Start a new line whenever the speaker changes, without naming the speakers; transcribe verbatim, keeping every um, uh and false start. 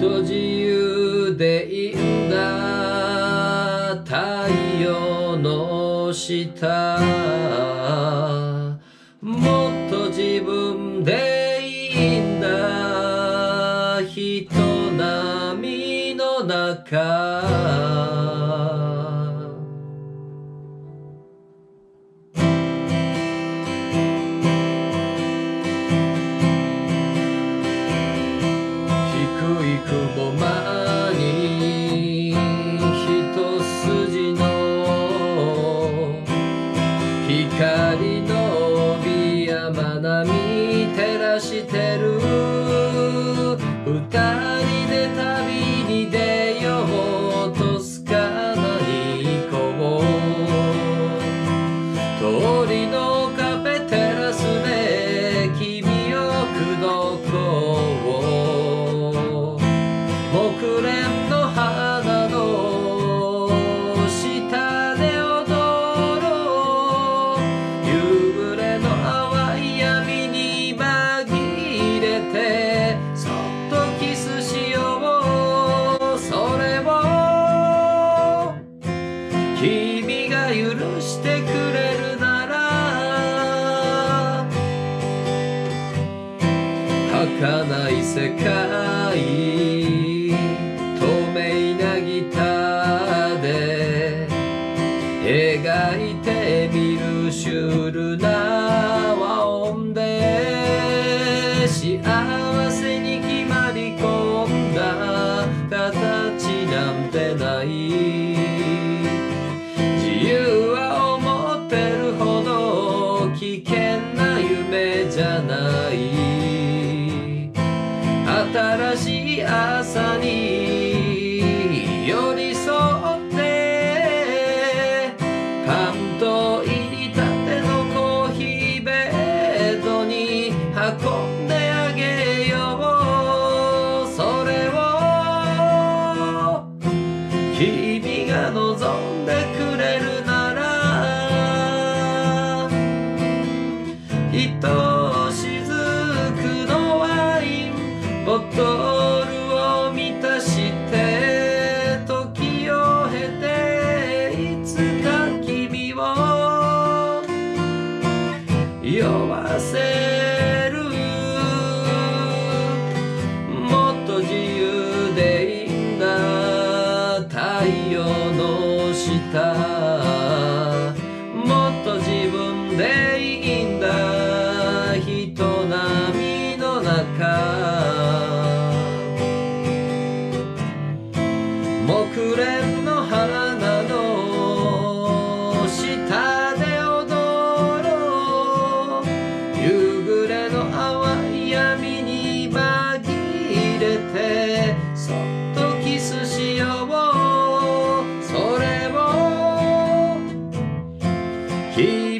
と自由でいいんだ太陽の下もっと自分でいいんだ人波の中雲間に一筋の光の帯山並照らしてる二人で旅に出ようとすかなに行こう通りのカフェテラスで君を口説こう木蓮の花の下で踊ろう夕暮れの淡い闇に紛れてそっとキスしようそれを君が許してくれるなら儚い世界ギターで描いてみるシュールな和音で幸せに決まり込んだ形なんてない自由は思ってるほど危険な夢じゃない新しい朝に寄り添って関東入りたてのコーヒーベッドに運んであげようそれを君が望んでくれるならひとしずくのワインボトルを満たして酔わせるもっと自由でいいんだ太陽の下もっと自分でいいんだ人波の中木蓮の花の下で夕暮れの淡い闇に紛れてそっとキスしようそれを